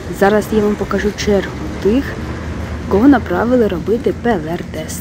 Зараз я вам покажу чергу тих, кого направили робити ПЛР-тест.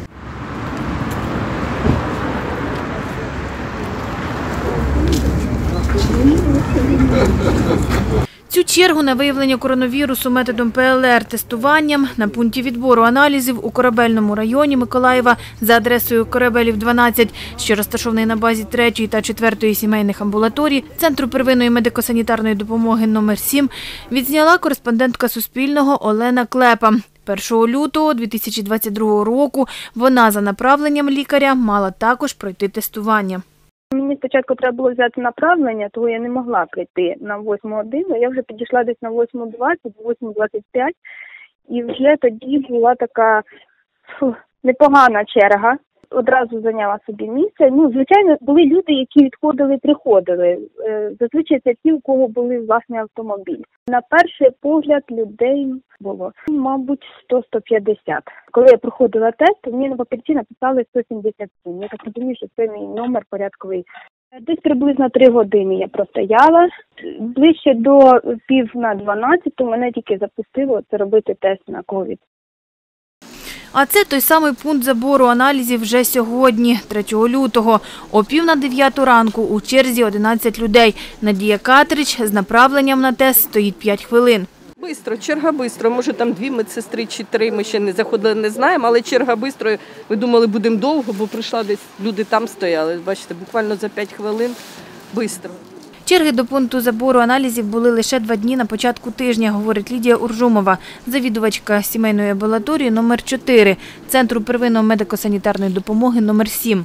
Цю чергу на виявлення коронавірусу методом ПЛР-тестуванням на пункті відбору аналізів у Корабельному районі Миколаєва за адресою Корабелів, 12, що розташований на базі 3-ї та 4-ї сімейних амбулаторій Центру первинної медико-санітарної допомоги номер 7, відзняла кореспондентка Суспільного Олена Клепа. 1 лютого 2022 року вона за направленням лікаря мала також пройти тестування. Мені спочатку треба було взяти направлення, того я не могла прийти на 8 годину. Я вже підійшла десь на 8:20, 8:25, і вже тоді була така непогана черга. Одразу зайняла собі місце. Звичайно, були люди, які відходили, приходили. Зазвичай це ті, у кого були власний автомобіль. На перший погляд людей було, мабуть, 100-150. Коли я проходила тест, мені на папірці написали 177. Я так розумію, що це мій номер порядковий. Десь приблизно 3 години я простояла. Ближче до 11:50 мене тільки запустило це робити тест на ковід. А це той самий пункт забору аналізів вже сьогодні, 3 лютого. О 8:45 ранку у черзі 11 людей. Надія Катрич з направленням на тест стоїть 5 хвилин. Бистро, черга бистро. Може там 2 медсестри чи 3, ми ще не заходили, не знаємо, але черга бистро. Ми думали, будемо довго, бо прийшла десь, люди там стояли. Бачите, буквально за 5 хвилин бистро. Черги до пункту забору аналізів були лише 2 дні на початку тижня, говорить Лідія Уржумова, завідувачка сімейної амбулаторії номер 4, Центру первинної медико-санітарної допомоги номер 7.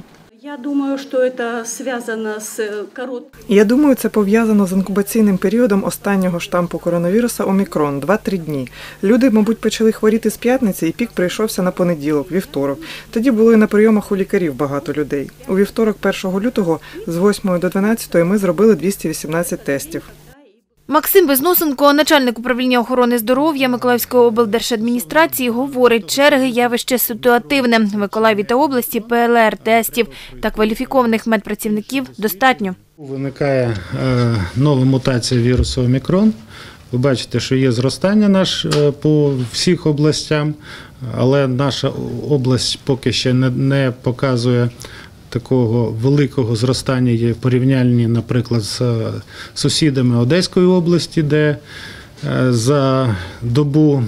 Я думаю, це пов'язано з інкубаційним періодом останнього штампу коронавіруса Омікрон – 2-3 дні. Люди, мабуть, почали хворіти з п'ятниці, і пік прийшовся на понеділок, вівторок. Тоді було і на прийомах у лікарів багато людей. У вівторок 1 лютого з 8 до 12 ми зробили 218 тестів. Максим Безносенко, начальник управління охорони здоров'я Миколаївської облдержадміністрації, говорить, черги – явище ситуативне. В Миколаєві та області ПЛР-тестів та кваліфікованих медпрацівників достатньо. Виникає нова мутація вірусу Омікрон. Ви бачите, що є зростання по всіх областям, але наша область поки ще не показує такого великого зростання є в порівнянні, наприклад, з сусідами Одеської області, де за добу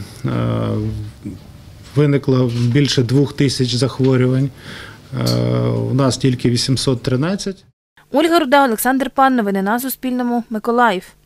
виникло більше 2000 захворювань. У нас тільки 813. Ольга Руда, Олександр Пан. Новини на Суспільному. Миколаїв.